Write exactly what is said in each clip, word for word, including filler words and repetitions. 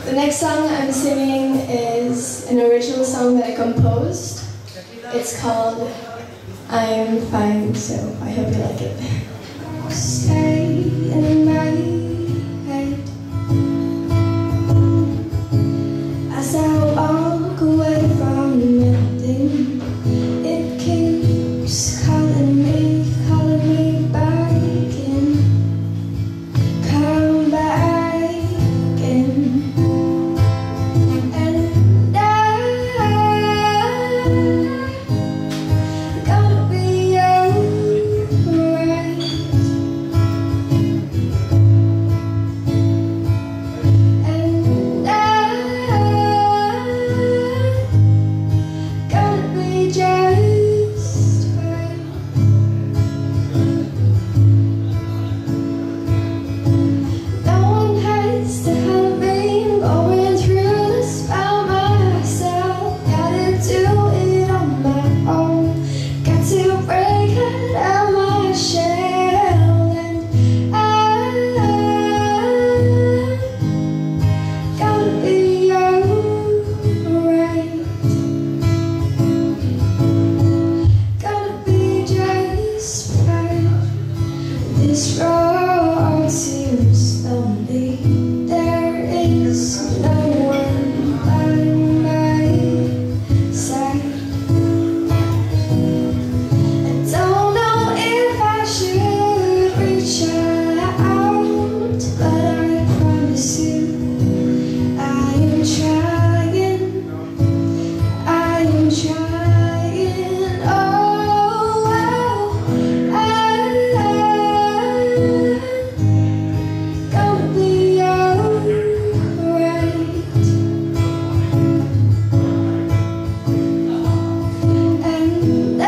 The next song I'm singing is an original song that I composed. It's called I'm Fine, so I hope you like it. Stay in my head as I walk away from nothing. It keeps calling me, calling me back in. Come back in. And I gotta be alright. And I gotta be just fine. No one has to help me. I'm going through this by myself. Gotta do it on my own. Got to break it out my shell. And I gotta be alright. Gotta be just fine. This road seems lonely. There is no one by my side. I don't know if I should reach out, but I promise you I am trying. I am trying. Oh, I gonna be alright. And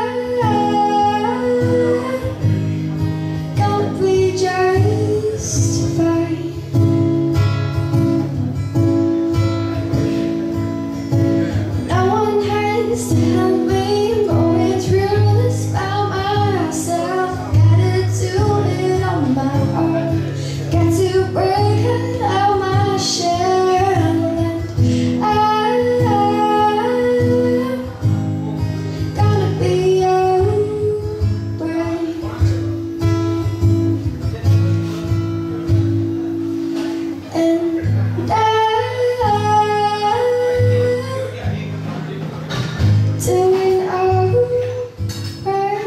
I gonna be just fine. No one has to help me. I'm going through this by myself. Gotta do it on my own. Got to break it out my shell. And I gotta be alright. And I doing alright.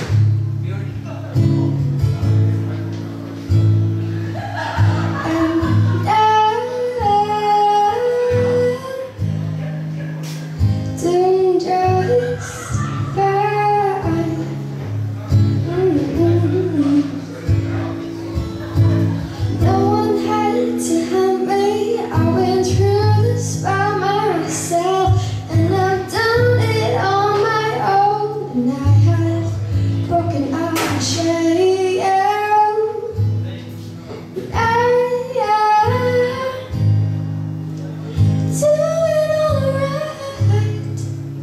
And I doing just fine. Mm-hmm. No one had to help me. I went through this by myself, and I've done it on my own. And I have broken our shell. And I doing alright.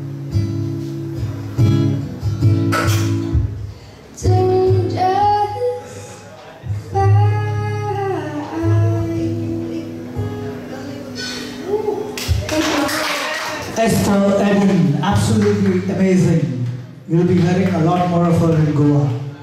Doing just fine. Esther Eden, absolutely amazing. You'll be hearing a lot more of her in Goa.